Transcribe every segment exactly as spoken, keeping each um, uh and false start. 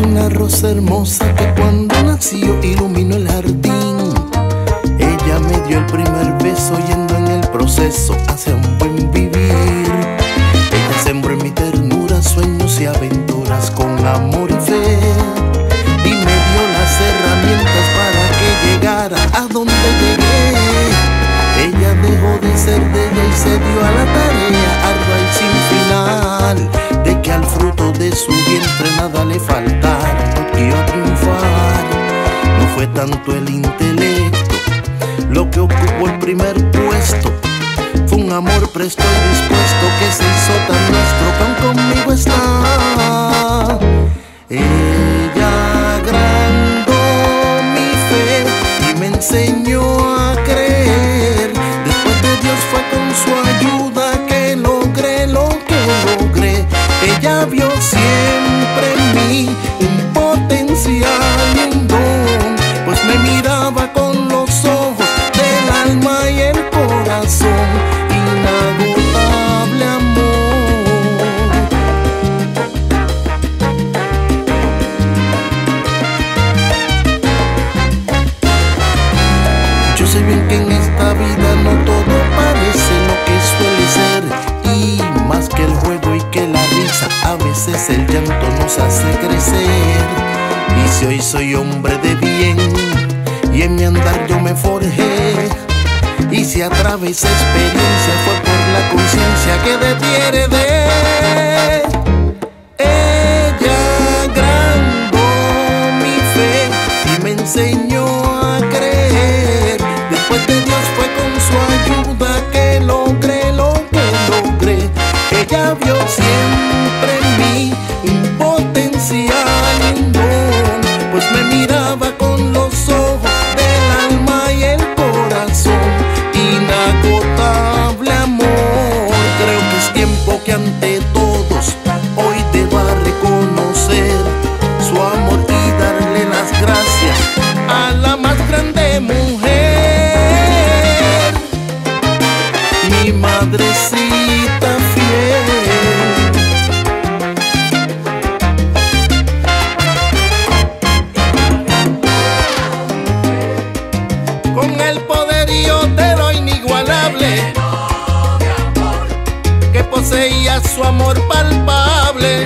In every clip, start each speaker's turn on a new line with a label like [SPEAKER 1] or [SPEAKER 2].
[SPEAKER 1] una rosa hermosa que cuando nació iluminó el jardín. Ella me dio el primer beso yendo en el proceso hacia un buen vivir. Ella sembró en mi ternura sueños y aventuras con amor y fe, y me dio las herramientas para que llegara a donde llegué. Ella dejó de ser de ella y se dio a la tarea ardua y sin final, de que al fruto de su vientre nada le faltara, no quiero triunfar. No fue tanto el intelecto lo que ocupó el primer puesto, fue un amor presto y dispuesto que se hizo tan nuestro que aún conmigo está. Ella agrandó mi fe y me enseñó a creer. Después de Dios fue con su ayuda que logré lo que logré. Ella vio siempre en mí un potencial, un don, pues me miraba con los ojos del alma y el corazón. Inagotable amor. Yo sé bien que en esta vida no todo parece lo que suele ser, y más que el juego y que la risa, a veces el llanto nos hace crecer. Y si hoy soy hombre de bien y en mi andar yo me forjé, y si atravesé experiencia fue por la conciencia que de ti heredé. Ella agrandó mi fe y me enseñó a creer. Después de Dios fue con su ayuda que logré lo que logré. Ella vio siempre en mí un potencial, un don, pues me miraba con los ojos del alma y el corazón. Inagotable amor. Creo que es tiempo que ante todos hoy deba reconocer su amor y darle las gracias a la más grande mujer, mi madrecita fiel. Con el poderío de lo inigualable que poseía su amor palpable,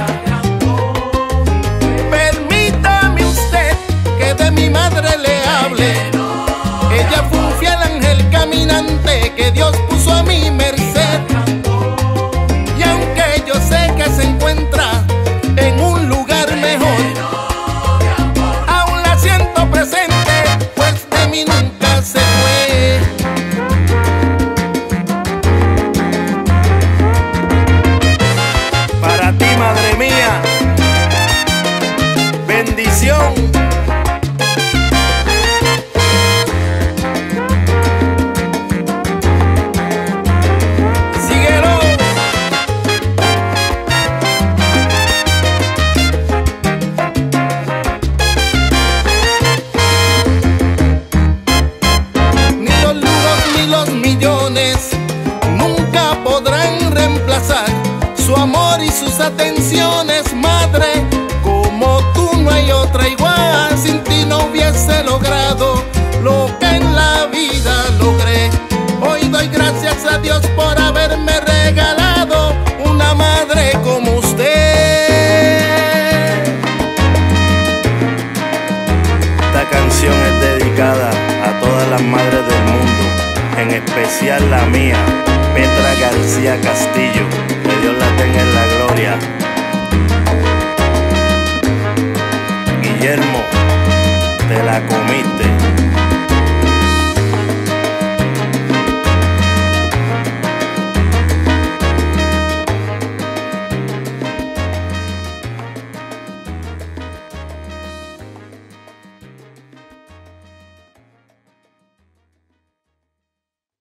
[SPEAKER 1] permítame usted que de mi madre le hable. Ella fue un fiel ángel caminante que Dios puso a mi merced, y aunque yo sé que se encuentra en un lugar mejor, aún la siento presente, pues de mí nunca se fue. Para ti, madre mía, bendición. Síguelo. Ni los lujos ni los millones nunca podrán reemplazar su amor y sus atenciones, madre. Como tú no hay otra igual, sin ti no hubiese logrado lo que en la vida logré. Hoy doy gracias a Dios por haberme regalado una madre como usted. Esta canción es dedicada a todas las madres del mundo, en especial la mía, Petra García Castillo. Que Dios la tenga en la